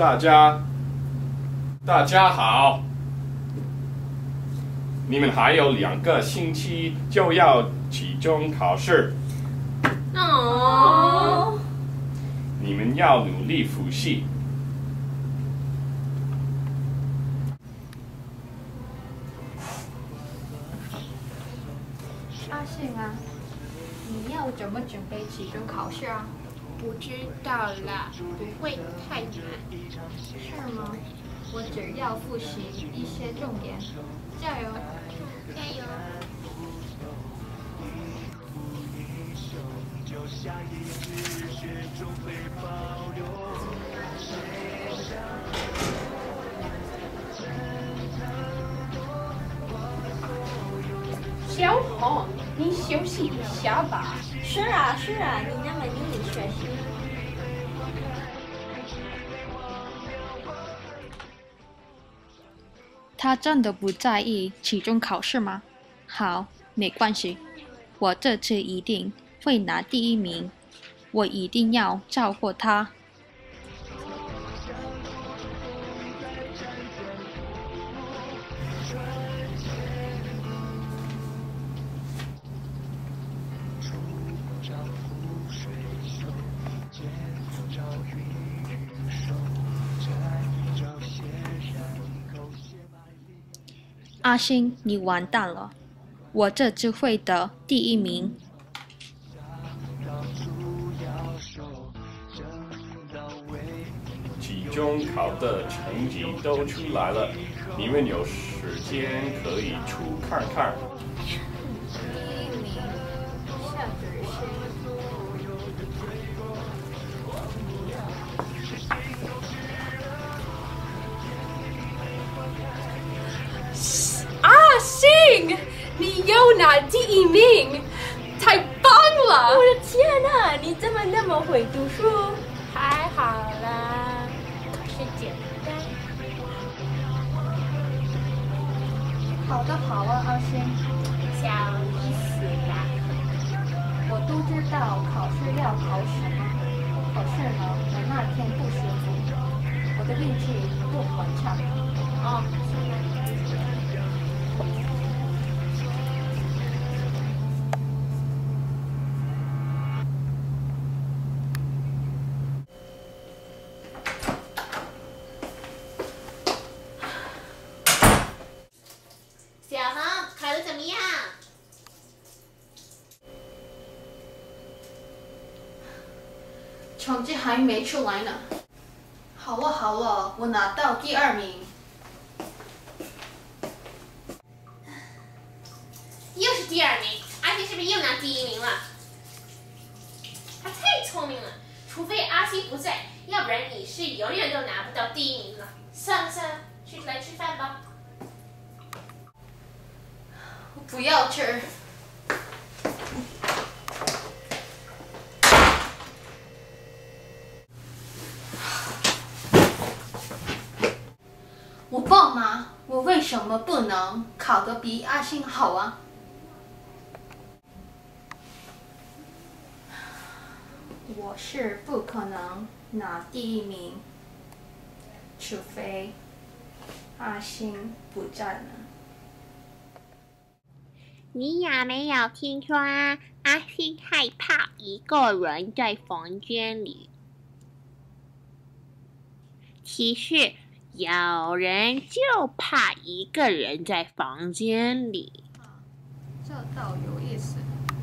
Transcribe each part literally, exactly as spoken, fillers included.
大家，大家好！你们还有两个星期就要期中考试， 哦， 你们要努力复习。 阿信啊，你要怎么准备期中考试啊？ 不知道啦，不会太难。 是吗？我只要复习一些重点，加油！ 加油！ 小红，你休息一下吧。 是啊，是啊，你那么努力学习。 他真的不在意期中考试吗？好，没关系，我这次一定会拿第一名，我一定要照顾他。阿星，你完蛋了！我这次会得第一名。 期中考的成绩都出来了，你们有时间可以出看看。 第一名，夏子阿信，你又拿第一名，太棒了！ 我的天哪，你怎么那么会读书？ 还好啦，考试简单。 考得好啊，阿星， 小意思啦。 我都知道考试要考什么，可是呢，我那天不舒服，我的运气不很差。 哦，小红考得怎么样？ 成绩还没出来呢。好了好了，我拿到第二名。 又是第二名，阿星是不是又拿第一名了？他太聪明了，除非阿星不在，要不然你是永远都拿不到第一名了。算了算了，去来吃饭吧。 不要吃。我棒吗？我为什么不能考得比阿星好啊？我是不可能拿第一名，除非阿星不在呢。 你有没有听说啊？阿星害怕一个人在房间里。其实有人就怕一个人在房间里。 这倒有意思。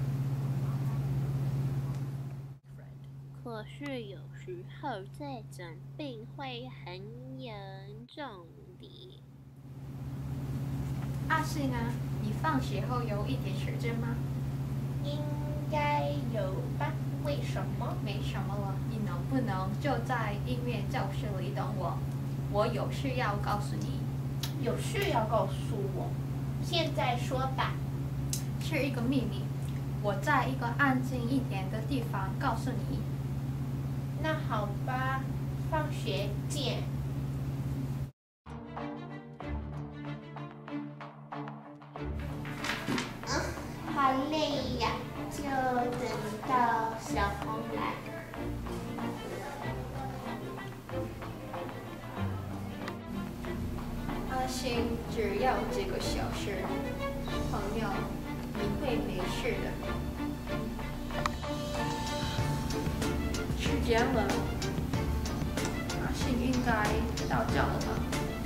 可是有时候这种病会很严重的。 阿信啊，你放学后有一点时间吗？ 应该有吧？为什么？ 没什么了，你能不能就在音乐教室里等我？我有事要告诉你。 有事要告诉我，现在说吧。 是一个秘密，我在一个安静一点的地方告诉你。 那好吧，放学见。好累呀，就等到小红来。 星，只要几个小时，朋友，你会没事的。时间了，阿星应该到家了吧？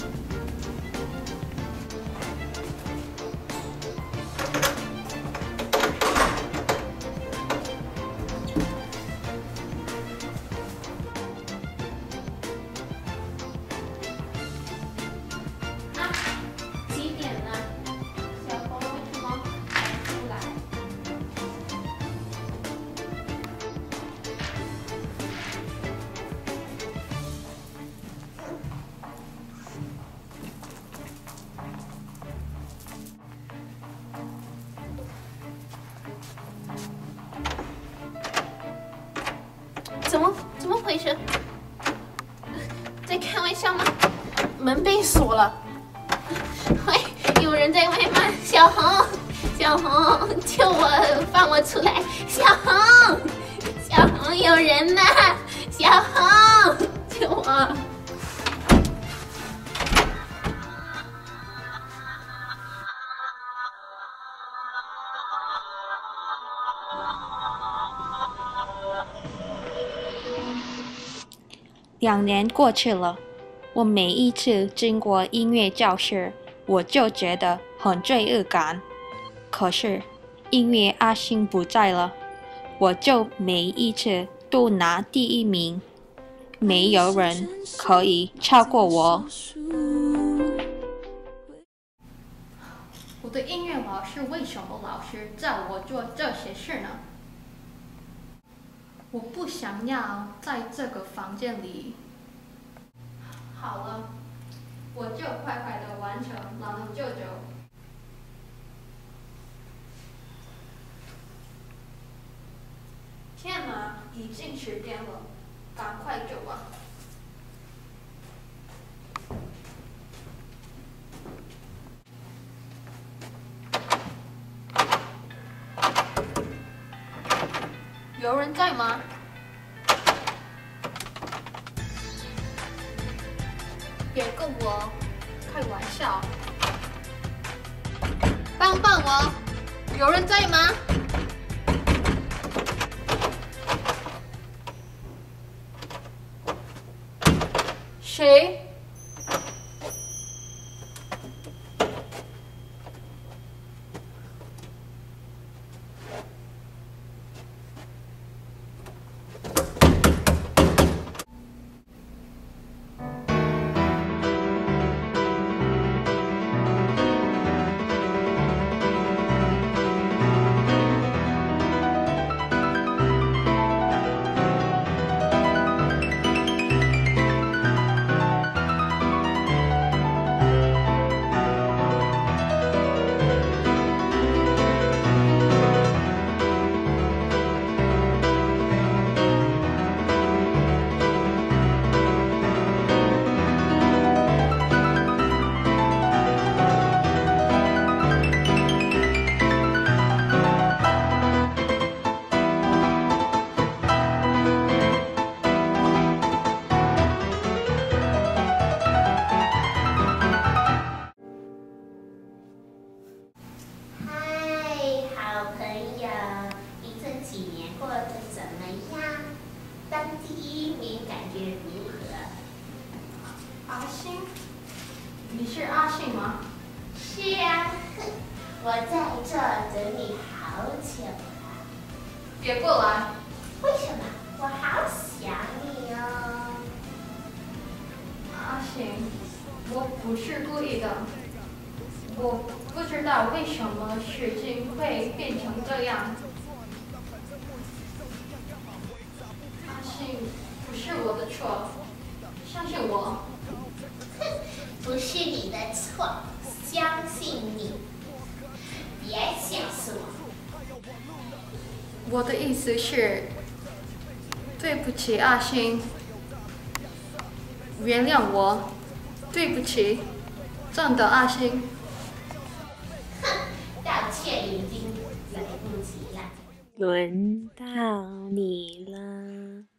怎么怎么回事？在开玩笑吗？门被锁了。喂，有人在外吗？小红，小红，救我，放我出来！小红，小红，有人呐！小红，救我！ 两年过去了，我每一次经过音乐教室，我就觉得很罪恶感。可是，因为阿星不在了，我就每一次都拿第一名，没有人可以超过我。 我的音乐老师为什么老是叫我做这些事呢？我不想要在这个房间里。好了，我就快快的完成朗读舅舅。天哪，已经十点了，赶快走吧。有人在吗？别跟我开玩笑！帮帮我！有人在吗？谁？你是阿信吗？ 是啊，我在这等你好久了。 别过来！ 为什么？我好想你哦。 阿信，我不是故意的。我不知道为什么事情会变成这样。阿信，不是我的错，相信我。 哼，不是你的错，相信你。别吓死我！ 我的意思是，对不起，阿星，原谅我，对不起，真的，阿星。 哼，道歉已经来不及了。 轮到你了。